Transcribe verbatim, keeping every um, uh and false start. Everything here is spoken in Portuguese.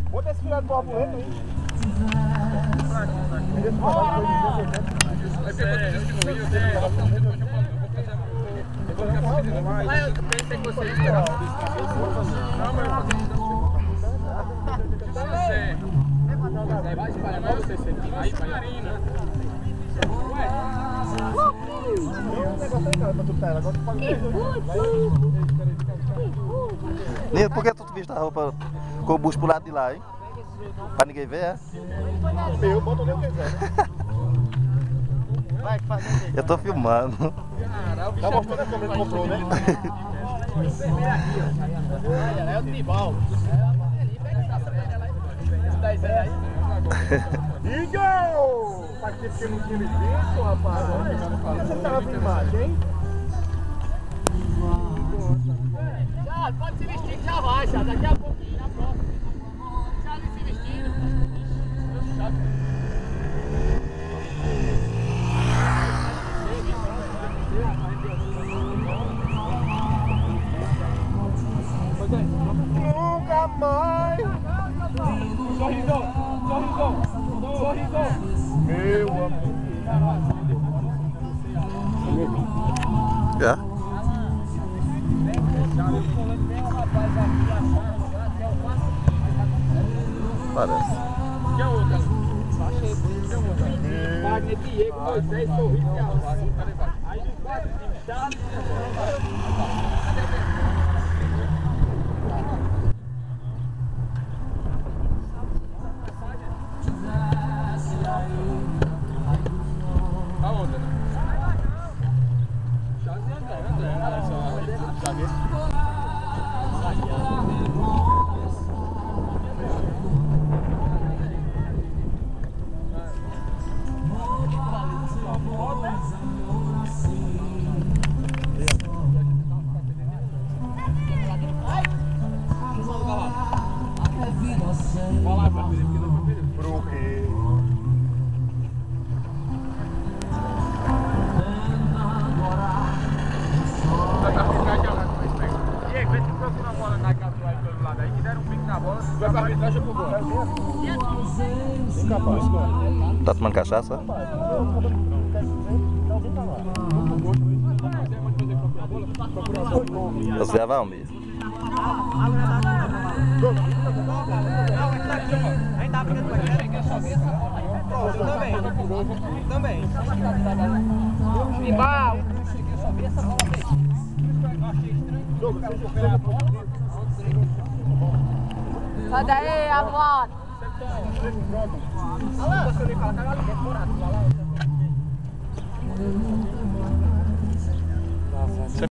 Bota esse filé de borboleta aí. Mas eu pensei que você ia esperar. Não, mas eu vou fazer isso. Vai espalhar mais você, você tira aí, Marina. Nilo, por que tu viste a roupa com o bucho pro lado de lá, hein? Pra ninguém ver, é? Eu boto onde eu quiser. Vai, que faz. Eu tô filmando. Tá mostrando a câmera que comprou, né? Olha, é o tribal. Igor! Faz tempo que não tinha visto, rapaz. Você tava de imagem, hein? Já, pode se vestir que já vai, já. Daqui a pouquinho, na próxima. Já ali se vestindo. Nunca mais! Sorrisão, sorrisão, sorrisão. Meu amor! Já? Parece. Que é outra? Que é outra? Wagner, Diego, Moisés, Sorriso e Arroz. Aí os quatro times, Charles e aonde, né? Charles e André, André, olha só. Zagueiro. Vai lá, pra Felipe, que não foi Felipe. Pro quê? Diego, vê se procura a bola na casa aí pelo lado aí, que deram um pique na bola. Vai pra arbitragem pro gol. Incapaz, cara. Tá tomando cachaça? Você já vai, Almir? Aí tá brincando com a também. Também. E mal. Eu só vi essa bola mesmo. Sai daí, Aluano! Alô?